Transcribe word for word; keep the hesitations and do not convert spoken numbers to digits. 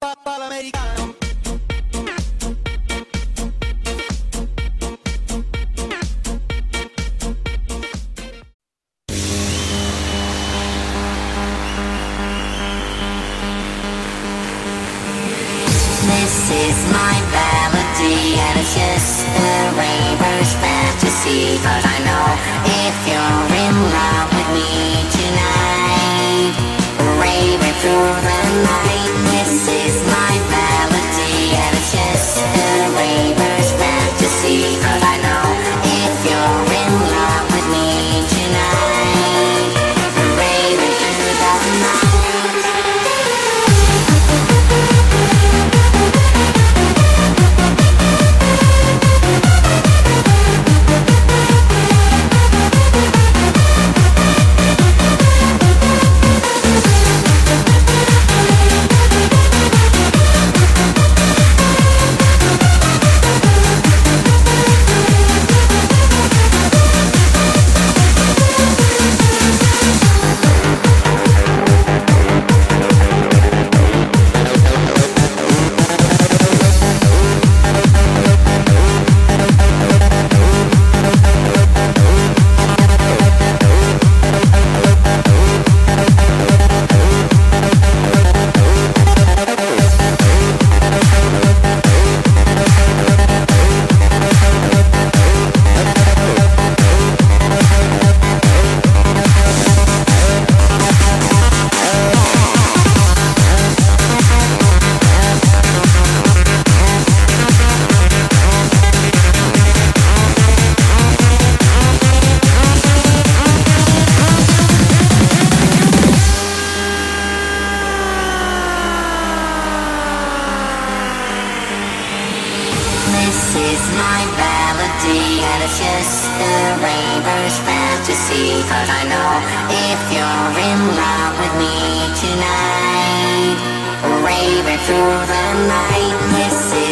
Palamericano. This is my melody and it's just a raver's fantasy. Cause I know if you're in love with me tonight, raving through the night. This is my melody and it's just a raver's fantasy. Cause I know if you're in love with me tonight, raving through the night. This is my melody and it's just a raver's fantasy. Cause I know if you're in love with me tonight, raving through the night. This is